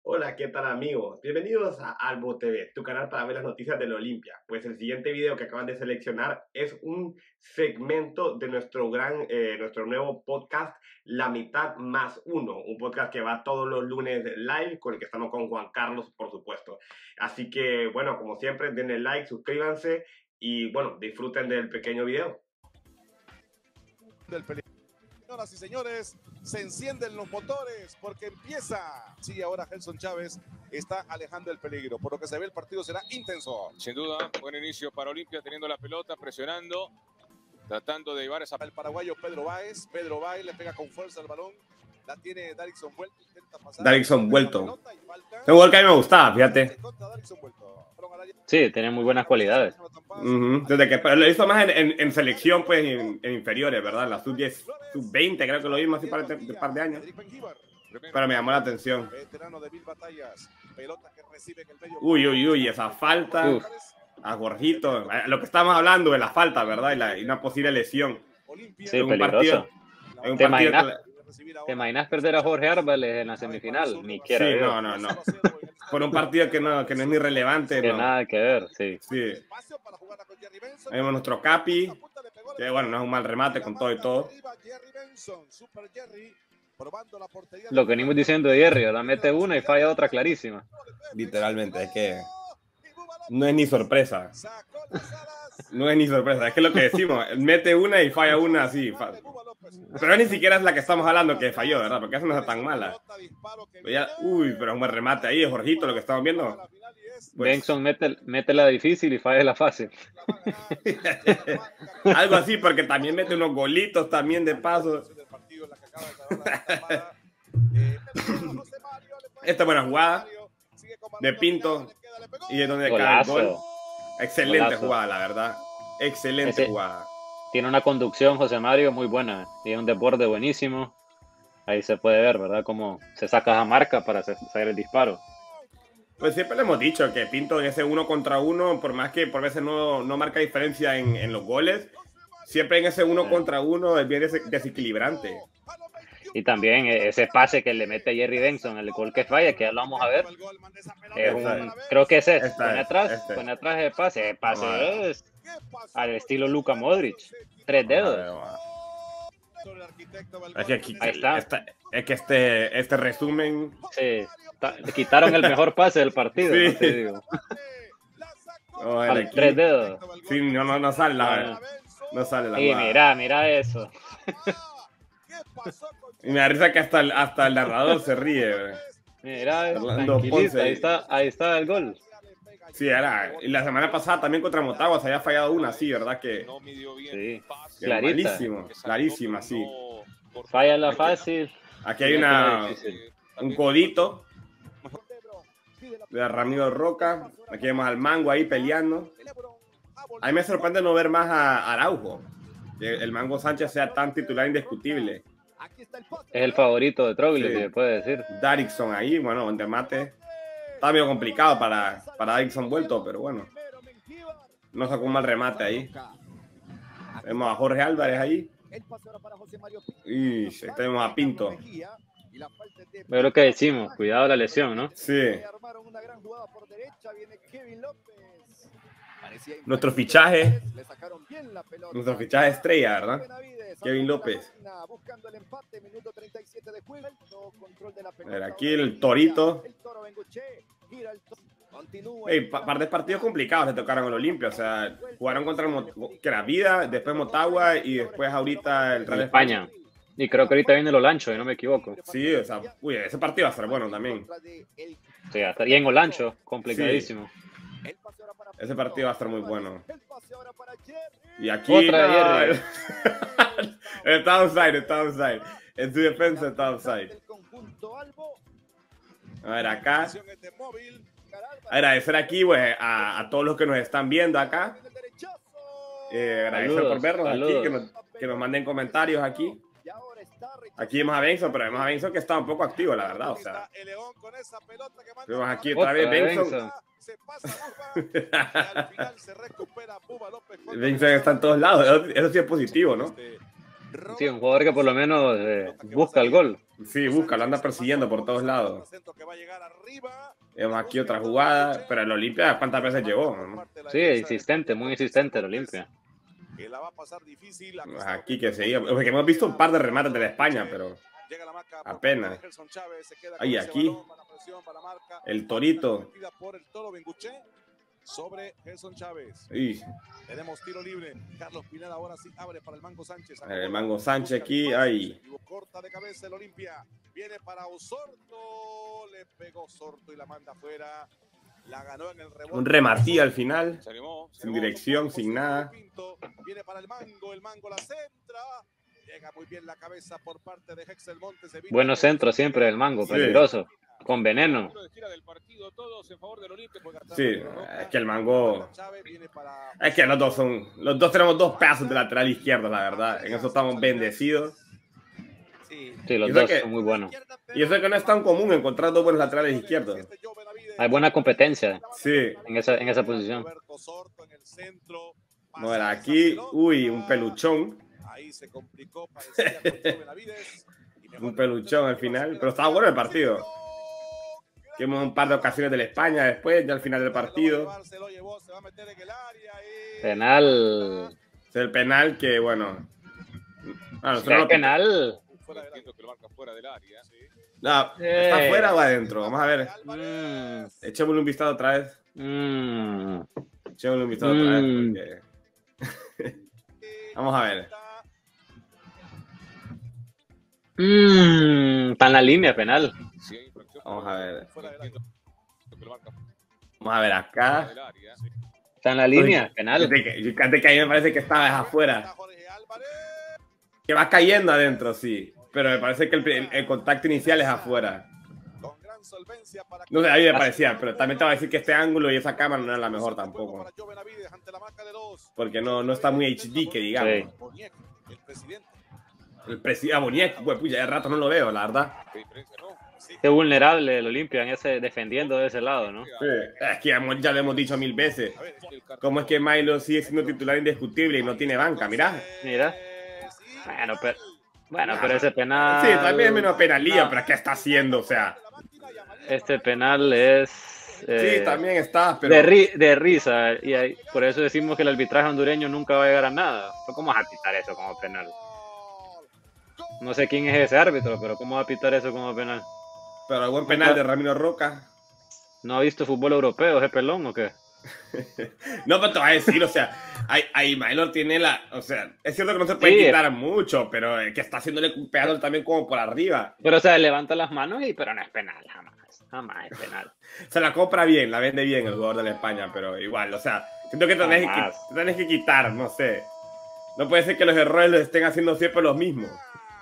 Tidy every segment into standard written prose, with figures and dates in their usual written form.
Hola, ¿qué tal amigos? Bienvenidos a Albo TV, tu canal para ver las noticias del Olimpia. Pues el siguiente video que acaban de seleccionar es un segmento de nuestro nuevo podcast, La Mitad Más Uno, un podcast que va todos los lunes live, con el que estamos con Juan Carlos, por supuesto. Así que, bueno, como siempre, denle like, suscríbanse y, bueno, disfruten del pequeño video. Señoras y señores, se encienden los motores porque empieza. Sí, ahora Gelson Chávez está alejando el peligro. Por lo que se ve, el partido será intenso. Sin duda, buen inicio para Olimpia, teniendo la pelota, presionando, tratando de llevar esa... El paraguayo Pedro Báez. Pedro Báez le pega con fuerza al balón. La tiene Darickson Vuelto. Intenta pasar. Darickson Vuelto. Es un gol que a mí me gustaba, fíjate. Sí, tiene muy buenas cualidades. Desde que pero lo hizo más en selección, pues en inferiores, ¿verdad? La sub-10, sub-20, creo que lo vimos hace un par de años. Pero me llamó la atención. Uy, esa falta. A Jorgito. Lo que estamos hablando de la falta, ¿verdad? Y una posible lesión. Sí, peligroso. ¿Te imaginas perder a Jorge Árbales en la semifinal? Ni quiera. Sí, no. Por un partido que no es ni relevante. Que nada que ver, sí. Ahí vemos nuestro Capi, que bueno, no es un mal remate con todo y todo. Lo que venimos diciendo de Jerry, la mete una y falla otra clarísima. Literalmente, es que no es ni sorpresa. No es ni sorpresa, es que lo que decimos, mete una y falla una así. Pero ni siquiera es la que estamos hablando que falló, ¿verdad? Porque esa no es tan mala. Uy, pero es un buen remate ahí, es Jorgito lo que estamos viendo. Pues, Benson mete la difícil y falla la fácil. Algo así, porque también mete unos golitos también de paso. Esta buena jugada de Pinto y es donde cae el gol. Excelente jugada, la verdad. Excelente jugada. Tiene una conducción, José Mario, muy buena. Tiene un desborde buenísimo. Ahí se puede ver, ¿verdad? Cómo se saca esa marca para hacer el disparo. Pues siempre le hemos dicho que Pinto en ese 1 contra 1, por más que por veces no marca diferencia en los goles, siempre en ese 1 contra 1 es bien desequilibrante. Y también ese pase que le mete Jerry Benson, el gol que falla, que ya lo vamos a ver. Creo que ese es. Pone atrás el pase. El pase es al estilo Luka Modric. 3 dedos. Es que aquí, ahí está. Es que este resumen... Sí, le quitaron el mejor pase del partido. Sí. ¿No te digo? Aquí, 3 dedos. Sí, no sale la... No sale la... Y mira eso. Y me da risa que hasta el narrador se ríe. Mira, tranquilista, ahí está el gol. Sí, y la semana pasada también contra Motagua se había fallado una así, ¿verdad? Sí, clarísima, sí. Falla la fácil. Aquí hay un codito de Ramiro Roca. Aquí vemos al Mango ahí peleando. A mí me sorprende no ver más a Araujo. Que el Mango Sánchez sea tan titular indiscutible. Es el favorito de Troglio, sí. Se puede decir. Darickson ahí, bueno, donde mate. Está medio complicado para Darickson Vuelto, pero bueno. No sacó un mal remate ahí. Vemos a Jorge Álvarez ahí. Y tenemos a Pinto. Es lo que decimos, cuidado la lesión, ¿no? Sí. Nuestro fichaje estrella, ¿verdad? Kevin López. A ver, aquí el Torito. Par de partidos complicados le tocaron al Olimpia. O sea, jugaron contra la Vida, después Motagua y después ahorita el Real España. Y creo que ahorita viene el Olancho, si no me equivoco. Sí, o sea, ese partido va a ser bueno también. Sí, hasta bien Olancho, complicadísimo. Sí. Ese partido va a estar muy bueno. Y aquí... Otra de está offside. En su defensa está offside. A ver, acá. Agradecer aquí, pues, a todos los que nos están viendo acá. Agradecer por vernos aquí, que nos manden comentarios aquí. Aquí vemos a Benson, pero vemos a Benson que está un poco activo, la verdad. O sea, vemos aquí otra vez Benson. Benson está en todos lados. Eso sí es positivo, ¿no? Sí, un jugador que por lo menos busca el gol. Sí, busca, lo anda persiguiendo por todos lados. Vemos aquí otra jugada, pero el Olimpia, ¿cuántas veces llegó? ¿No? Sí, insistente, muy insistente el Olimpia. Aquí que seguía, porque hemos visto un par de remates de la España, pero apenas. Ahí, aquí, el Torito. Sobre Gerson Chávez. Tenemos tiro libre. Carlos Pineda ahora sí abre para el Mango Sánchez. El Mango Sánchez aquí, ahí. Corta de cabeza el Olimpia. Viene para Osorto. Le pegó Osorto y la manda afuera. La ganó en el rebote. Un rematí al final. Sin dirección, sin nada. Viene para el Mango la centra. Llega muy bien la cabeza por parte de Hexel Montes. Buenos centros siempre del Mango, peligroso. Con veneno. Sí, es que el Mango. Es que los dos tenemos dos pedazos de lateral izquierdo, la verdad. En eso estamos bendecidos. Sí, los dos son muy buenos. Y eso es que no es tan común encontrar dos buenos laterales izquierdos. Hay buena competencia. Sí. En esa posición. Bueno, aquí, uy, un peluchón. Ahí se complicó, un peluchón al final, pero estaba bueno el partido. Tuvimos un par de ocasiones de la España después, ya al final del partido. Penal. Es el penal que, bueno. El penal. No, ¿está afuera o adentro? Vamos a ver. Echémosle un vistazo otra vez. Echémosle un vistazo otra vez. Porque... Vamos a ver. Está en la línea, penal. Vamos a ver. Vamos a ver acá. Está en la línea, penal. Fíjate que ahí me parece que estaba afuera. Que va cayendo adentro, sí. Pero me parece que el contacto inicial es afuera. No sé, a mí me parecía, pero también te voy a decir que este ángulo y esa cámara no es la mejor tampoco. Porque no está muy HD, que digamos. Sí. El presidente Boniek, pues ya de rato no lo veo, la verdad. Qué vulnerable el Olimpia defendiendo de ese lado, ¿no? Sí. Es que ya lo hemos dicho 1000 veces. ¿Cómo es que Milo sigue siendo titular indiscutible y no tiene banca? Mira. Bueno, pero ese penal... Sí, también es menos penalía, pero ¿qué está haciendo? O sea... Este penal es... sí, también está, pero... de risa, y por eso decimos que el arbitraje hondureño nunca va a llegar a nada. ¿Cómo vas a pitar eso como penal? No sé quién es ese árbitro, pero ¿cómo va a pitar eso como penal? Pero el buen penal de Ramiro Roca. ¿No ha visto fútbol europeo ese pelón o qué? No, pero te voy a decir, o sea, ahí Maylor tiene la... O sea, es cierto que no se puede quitar mucho, pero que está haciéndole un pedazo también como por arriba. Pero, o sea, levanta las manos pero no es penal, jamás es penal. Se la compra bien, la vende bien el jugador de la España, pero igual, o sea, siento que tenés que quitar, no sé. No puede ser que los errores los estén haciendo siempre los mismos.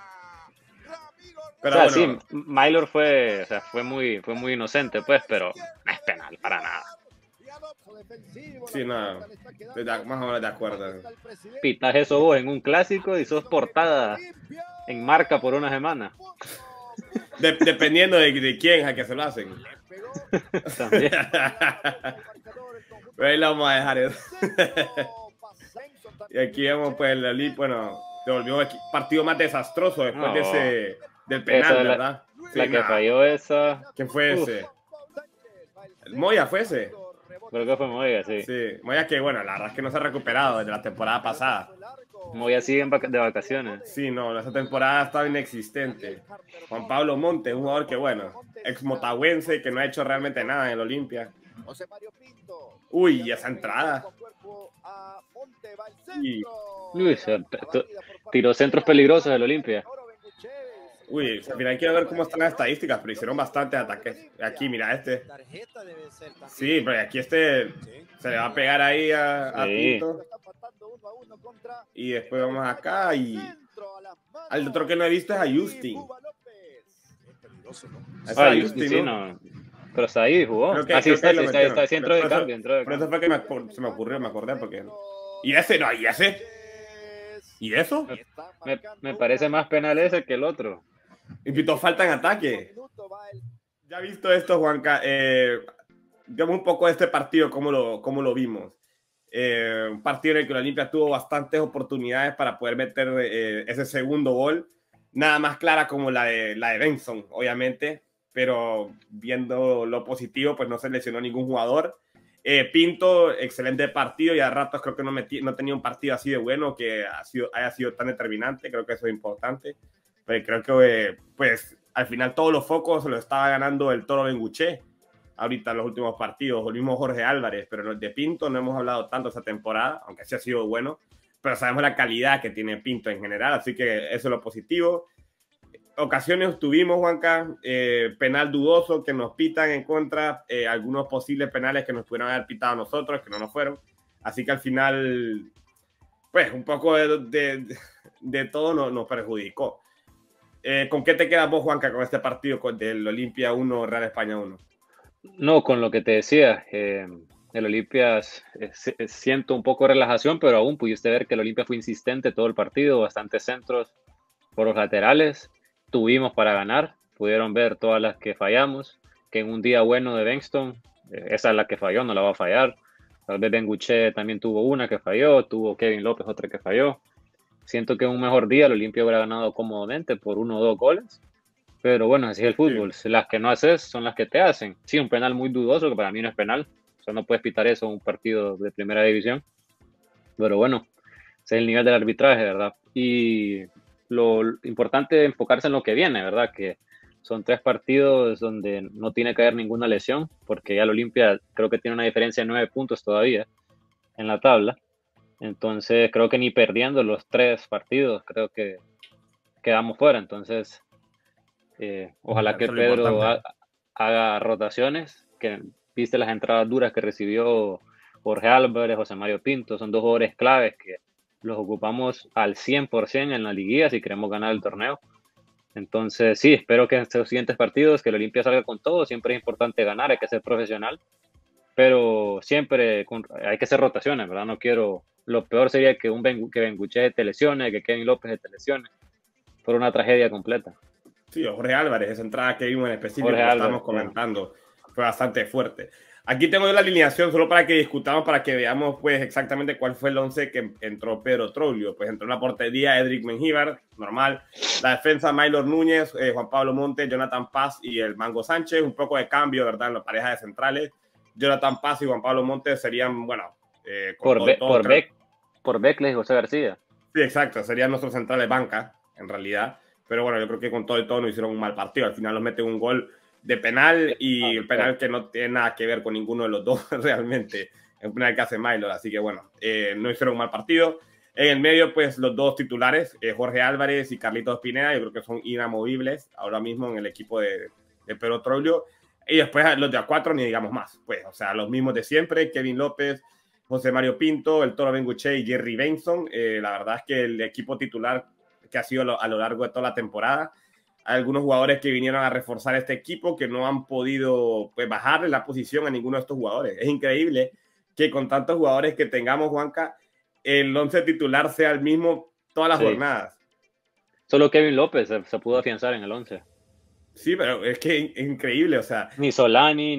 Pero o sea, bueno, sí, Maylor fue muy inocente, pues, pero no es penal para nada. Sí, no, más o menos de acuerdo. Pitas eso vos en un clásico y sos portada en Marca por una semana. Dependiendo de quién a que se lo hacen. También. Pero ahí lo vamos a dejar eso. Y aquí vemos pues el Lali, bueno, se volvió partido más desastroso después de del penal, ¿verdad? La que falló esa. ¿Quién fue ese? ¿El Moya fue ese? Creo que fue Moya, sí. Sí, Moya que bueno, la verdad es que no se ha recuperado desde la temporada pasada. Moya sigue de vacaciones. Sí, no, esa temporada ha estado inexistente. Juan Pablo Montes, un jugador que bueno, ex motahuense, que no ha hecho realmente nada en el Olimpia. Uy, esa entrada. Uy, tiró centros peligrosos del Olimpia. Uy, al final quiero ver cómo están las estadísticas, pero hicieron bastantes ataques. Aquí, mira este. Sí, pero aquí este se le va a pegar ahí a Pinto. Y después vamos acá y... Al otro que no he visto es a Justin. Justin, sí, no. Pero está ahí, jugó. Está centro de cambio. Por eso fue que se me ocurrió, me acordé porque... ¿Y ese? No, ¿y ese? ¿Y eso? Me parece más penal ese que el otro. Y pitó falta en ataque. Ya visto esto, Juanca, digamos un poco de este partido, cómo lo vimos. Un partido en el que la Olimpia tuvo bastantes oportunidades para poder meter ese segundo gol. Nada más clara como la de Benson, obviamente, pero viendo lo positivo, pues no se lesionó ningún jugador. Pinto, excelente partido, y a ratos creo que no tenía un partido así de bueno que haya sido tan determinante. Creo que eso es importante. Pero creo que pues al final todos los focos se lo estaba ganando el Toro Benguché ahorita en los últimos partidos, o el mismo Jorge Álvarez, pero en el de Pinto no hemos hablado tanto esa temporada, aunque sí ha sido bueno, pero sabemos la calidad que tiene Pinto en general, así que eso es lo positivo. Ocasiones tuvimos, Juanca, penal dudoso que nos pitan en contra, algunos posibles penales que nos pudieron haber pitado a nosotros, que no nos fueron, así que al final, pues un poco de todo nos perjudicó. ¿Con qué te quedas vos, Juanca, con este partido del Olimpia 1, Real España 1? No, con lo que te decía, el Olimpia siento un poco de relajación, pero aún pudiste ver que el Olimpia fue insistente todo el partido, bastantes centros por los laterales, tuvimos para ganar, pudieron ver todas las que fallamos, que en un día bueno de Bengtson, esa es la que falló, no la va a fallar. Tal vez Benguché también tuvo una que falló, tuvo Kevin López otra que falló. Siento que en un mejor día el Olimpia hubiera ganado cómodamente por 1 o 2 goles. Pero bueno, así es el fútbol. Sí. Las que no haces son las que te hacen. Sí, un penal muy dudoso, que para mí no es penal. O sea, no puedes pitar eso en un partido de primera división. Pero bueno, ese es el nivel del arbitraje, ¿verdad? Y lo importante es enfocarse en lo que viene, ¿verdad? Que son 3 partidos donde no tiene que haber ninguna lesión, porque ya el Olimpia creo que tiene una diferencia de 9 puntos todavía en la tabla. Entonces, creo que ni perdiendo los 3 partidos, creo que quedamos fuera. Entonces, ojalá que Pedro haga rotaciones, que viste las entradas duras que recibió Jorge Álvarez, José Mario Pinto, son 2 jugadores claves que los ocupamos al 100% en la liguilla si queremos ganar el torneo. Entonces, sí, espero que en estos siguientes partidos que el Olimpia salga con todo. Siempre es importante ganar, hay que ser profesional, pero siempre hay que hacer rotaciones, ¿verdad? No quiero, lo peor sería que Benguché te lesione, que Kevin López te lesione. Fue una tragedia completa. Sí, Jorge Álvarez, esa entrada que vimos en específico que estamos comentando, fue bastante fuerte. Aquí tengo yo la alineación solo para que discutamos, para que veamos pues exactamente cuál fue el 11 que entró Pedro Troglio. Pues entró en la portería Edric Mengíbar, normal. La defensa Maylor Núñez, Juan Pablo Montes, Jonathan Paz y el Mango Sánchez. Un poco de cambio, ¿verdad? En la pareja de centrales. Jonathan Paz y Juan Pablo Montes serían, bueno... por Beckley y José García. Sí, exacto. Serían nuestros centrales banca, en realidad. Pero bueno, yo creo que con todo y todo no hicieron un mal partido. Al final nos meten un gol de penal y el penal que no tiene nada que ver con ninguno de los dos realmente. Es un penal que hace Maylor, así que bueno, no hicieron un mal partido. En el medio, pues los 2 titulares, Jorge Álvarez y Carlitos Pineda, yo creo que son inamovibles ahora mismo en el equipo de Pedro Troglio. Y después los de A4 ni digamos más, pues, o sea, los mismos de siempre, Kevin López, José Mario Pinto, el Toro Benguché y Jerry Benson. La verdad es que el equipo titular que ha sido a lo largo de toda la temporada. Hay algunos jugadores que vinieron a reforzar este equipo que no han podido pues, bajarle la posición a ninguno de estos jugadores. Es increíble que con tantos jugadores que tengamos, Juanca, el 11 titular sea el mismo todas las jornadas. Solo Kevin López se pudo afianzar en el 11. Sí, pero es que es increíble, o sea... Ni Solani,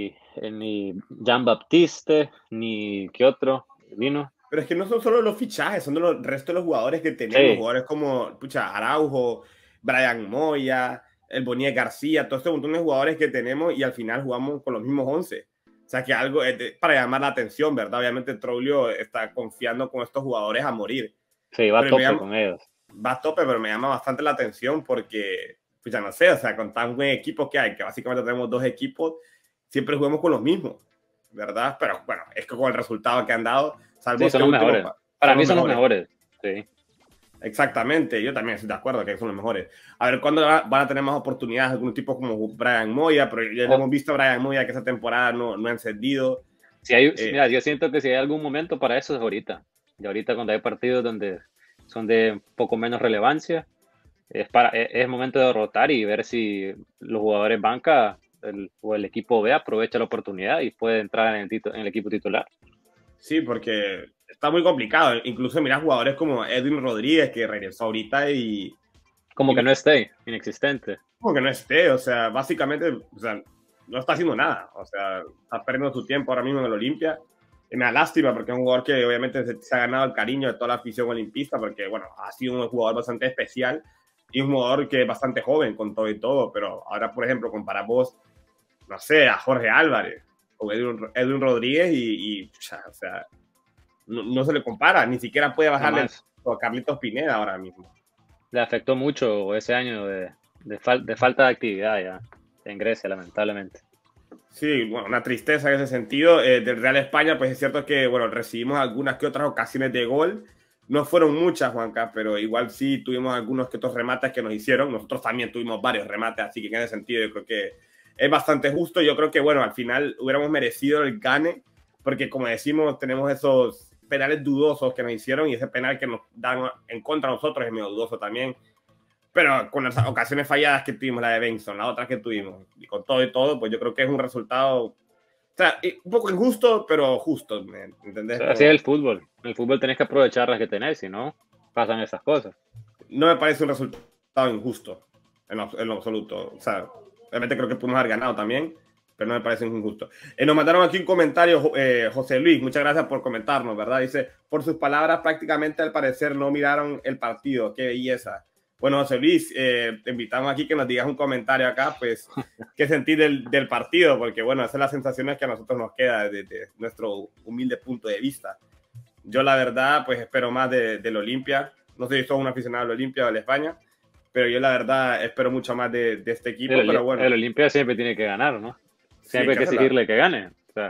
ni Jean Baptiste, ni ¿qué otro vino? Pero es que no son solo los fichajes, son el resto de los jugadores que tenemos, jugadores como Araujo, Brian Moya, el Boniek García, todo este montón de jugadores que tenemos y al final jugamos con los mismos 11. O sea que algo es para llamar la atención, ¿verdad? Obviamente Troglio está confiando con estos jugadores a morir. Sí, va a tope con ellos. Va a tope, pero me llama bastante la atención porque, pues ya no sé, o sea, con tan buen equipo que hay, que básicamente tenemos 2 equipos, siempre jugamos con los mismos, ¿verdad? Pero bueno, es que con el resultado que han dado... Sí, son los mejores. Para mí son los mejores. Sí. Exactamente, yo también estoy de acuerdo que son los mejores. A ver, ¿cuándo van a tener más oportunidades? Algún tipo como Brian Moya, pero ya hemos visto a Brian Moya que esa temporada no ha encendido. Mira, yo siento que si hay algún momento para eso es ahorita. Y ahorita cuando hay partidos donde son de un poco menos relevancia, es momento de rotar y ver si los jugadores banca o el equipo B aprovecha la oportunidad y puede entrar en el equipo titular. Sí, porque está muy complicado. Incluso mira jugadores como Edwin Rodríguez, que regresó ahorita y... Como que no esté, inexistente. Como que no esté, o sea, básicamente, o sea, no está haciendo nada. O sea, está perdiendo su tiempo ahora mismo en el Olimpia. me da lástima porque es un jugador que obviamente se ha ganado el cariño de toda la afición olimpista porque, bueno, ha sido un jugador bastante especial y un jugador que es bastante joven con todo y todo, pero ahora, por ejemplo, comparamos, no sé, a Jorge Álvarez o Edwin Rodríguez o sea, no se le compara, ni siquiera puede bajarle a Carlitos Pineda ahora mismo. Le afectó mucho ese año de falta de actividad ya en Grecia, lamentablemente. Sí, bueno, una tristeza en ese sentido. Del Real España, pues es cierto que, bueno, recibimos algunas que otras ocasiones de gol. No fueron muchas, Juanca, pero igual sí tuvimos algunos que otros remates que nos hicieron. Nosotros también tuvimos varios remates, así que en ese sentido yo creo que es bastante justo. Yo creo que, bueno, al final hubiéramos merecido el gane, porque como decimos, tenemos esos penales dudosos que nos hicieron y ese penal que nos dan en contra de nosotros es medio dudoso también. Pero con las ocasiones falladas que tuvimos, la de Benson, la otra que tuvimos, y con todo y todo, pues yo creo que es un resultado, o sea, un poco injusto, pero justo, ¿entendés? Así es el fútbol. En el fútbol tenés que aprovechar las que tenés, si no, pasan esas cosas. No me parece un resultado injusto, en lo absoluto. O sea, realmente creo que pudimos haber ganado también, pero no me parece injusto. Nos mandaron aquí un comentario, José Luis, muchas gracias por comentarnos, ¿verdad? Dice, por sus palabras, prácticamente al parecer no miraron el partido, qué belleza. Bueno, José Luis, te invitamos aquí que nos digas un comentario acá, pues, qué sentir del partido, porque, bueno, esas son las sensaciones que a nosotros nos queda desde nuestro humilde punto de vista. Yo, la verdad, pues, espero más del Olimpia. No sé si sos un aficionado del Olimpia o del España, pero yo, la verdad, espero mucho más de este equipo, pero bueno. El Olimpia siempre tiene que ganar, ¿no? Siempre hay que exigirle que gane. O sea.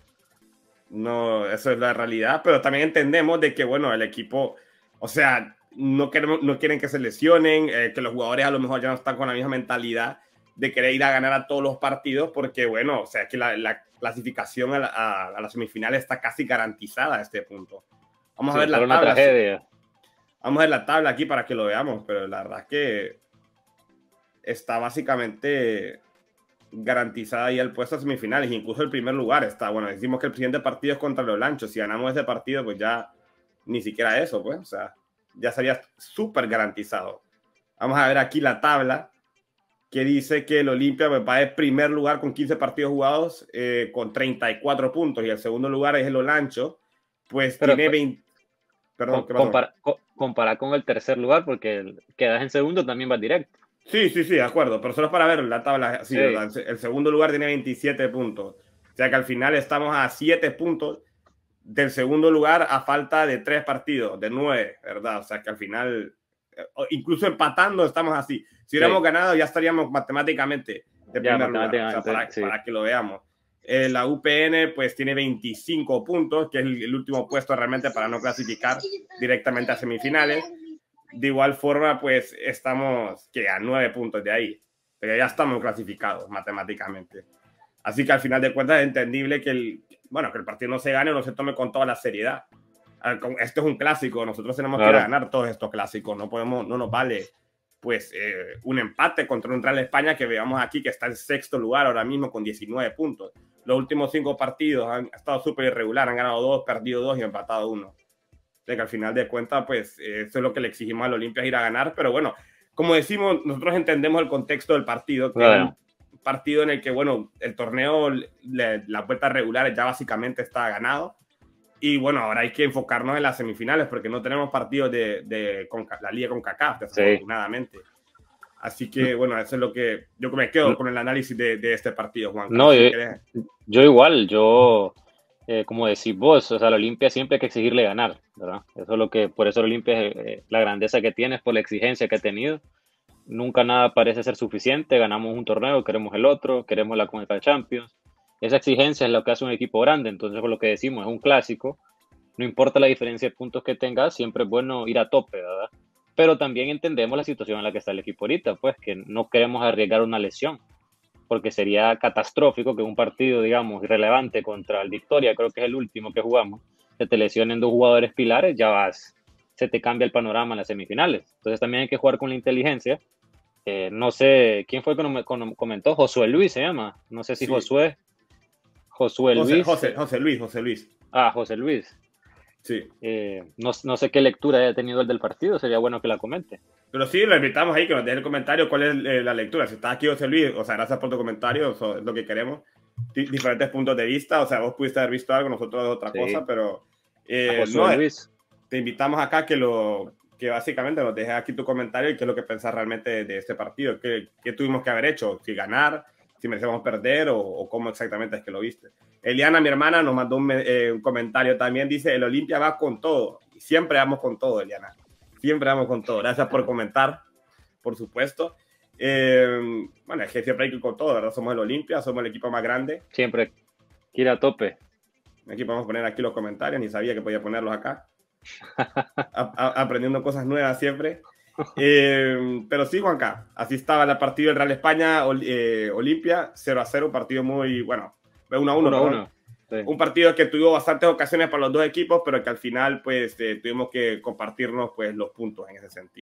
No, eso es la realidad, pero también entendemos de que, bueno, el equipo, o sea, no quieren que se lesionen, que los jugadores a lo mejor ya no están con la misma mentalidad de querer ir a ganar a todos los partidos, porque bueno, o sea, es que la clasificación a las semifinales está casi garantizada a este punto. Vamos a ver la tabla. Tragedia. Vamos a ver la tabla aquí para que lo veamos, pero la verdad es que está básicamente garantizada ya el puesto a semifinales, incluso el primer lugar está, bueno, decimos que el siguiente partido es contra los Lanchos, si ganamos ese partido, pues ya ni siquiera eso, pues, o sea, ya sería súper garantizado. Vamos a ver aquí la tabla que dice que el Olimpia va en primer lugar con 15 partidos jugados con 34 puntos y el segundo lugar es el Olancho, pues tiene 20. Perdón. Compara con el tercer lugar porque quedas en segundo también vas directo. Sí, de acuerdo, pero solo para ver la tabla. Sí. El segundo lugar tiene 27 puntos. O sea que al final estamos a 7 puntos del segundo lugar a falta de 3 partidos, de 9, ¿verdad? O sea que al final, incluso empatando, estamos así. Si hubiéramos ganado, ya estaríamos matemáticamente de primer lugar. O sea, para que lo veamos. La UPN pues tiene 25 puntos, que es el último puesto realmente para no clasificar directamente a semifinales. De igual forma, pues estamos a 9 puntos de ahí, pero ya estamos clasificados matemáticamente. Así que al final de cuentas es entendible que el partido no se gane o no se tome con toda la seriedad. Esto es un clásico, nosotros tenemos que ganar todos estos clásicos, no nos vale pues un empate contra un Real España que veamos aquí que está en sexto lugar ahora mismo con 19 puntos. Los últimos 5 partidos han estado súper irregular, han ganado 2, perdido 2 y empatado 1. De que al final de cuentas, pues eso es lo que le exigimos al Olimpia, ir a ganar, pero bueno, como decimos, nosotros entendemos el contexto del partido, que es un partido en el que, bueno, el torneo, la vuelta regular ya básicamente está ganado, y bueno, ahora hay que enfocarnos en las semifinales, porque no tenemos partidos de la Liga CONCACAF, desafortunadamente. Así que, bueno, eso es lo que yo me quedo con el análisis de este partido, Juan. No, yo igual, como decís vos, o sea, la Olimpia siempre hay que exigirle ganar, ¿verdad? Eso es lo que, por eso la Olimpia es la grandeza que tiene, es por la exigencia que ha tenido. Nunca nada parece ser suficiente, ganamos un torneo, queremos el otro, queremos la CONCACAF Champions. Esa exigencia es lo que hace un equipo grande, entonces por lo que decimos, es un clásico, no importa la diferencia de puntos que tengas, siempre es bueno ir a tope, ¿verdad? Pero también entendemos la situación en la que está el equipo ahorita, pues que no queremos arriesgar una lesión, porque sería catastrófico que un partido, digamos, irrelevante contra el Victoria, creo que es el último que jugamos, se te lesionen 2 jugadores pilares, se te cambia el panorama en las semifinales. Entonces también hay que jugar con la inteligencia. No sé, ¿quién fue que nos comentó? Josué Luis se llama. No sé si sí. Josué Luis. José Luis. Ah, José Luis. Sí. No sé qué lectura haya tenido el del partido, sería bueno que la comente. Pero sí, lo invitamos ahí, que nos deje el comentario cuál es la lectura. Si está aquí José Luis, o sea, gracias por tu comentario, eso es lo que queremos. diferentes puntos de vista. O sea, vos pudiste haber visto algo, nosotros otra cosa, pero Luis. Te invitamos acá que básicamente nos dejes aquí tu comentario y qué es lo que pensás realmente de este partido. ¿Qué tuvimos que haber hecho? Si ganar, si merecemos perder o cómo exactamente es que lo viste. Eliana, mi hermana, nos mandó un comentario también. Dice, el Olimpia va con todo. Y siempre vamos con todo, Eliana. Siempre vamos con todo. Gracias por comentar, por supuesto. Bueno, es que siempre hay que ir con todo, ¿verdad? Somos el Olimpia, somos el equipo más grande. Siempre ir a tope. Aquí podemos poner aquí los comentarios, ni sabía que podía ponerlos acá. Aprendiendo cosas nuevas siempre. Pero sí, Juanca, así estaba el partido del Real España Olimpia, 0-0, partido muy, bueno, 1-1. Sí. Un partido que tuvo bastantes ocasiones para los dos equipos, pero que al final pues tuvimos que compartirnos pues los puntos en ese sentido.